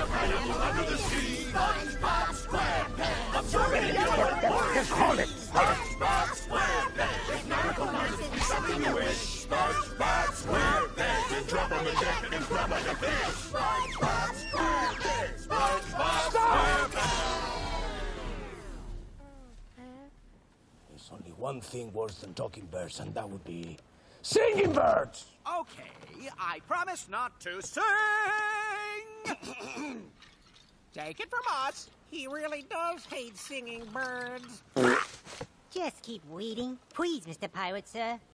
Under the sea, SpongeBob SquarePants. Absorbing your Just hold it. SpongeBob SquarePants. If nautical monsters be something you wish, SpongeBob SquarePants. Just drop on the deck and grab like a fish. SpongeBob SquarePants. SpongeBob SquarePants. There's only one thing worse than talking birds, and that would be singing birds. Okay, I promise not to sing. Take it from us. He really does hate singing birds. Just keep waiting. Please, Mr. Pirate, sir.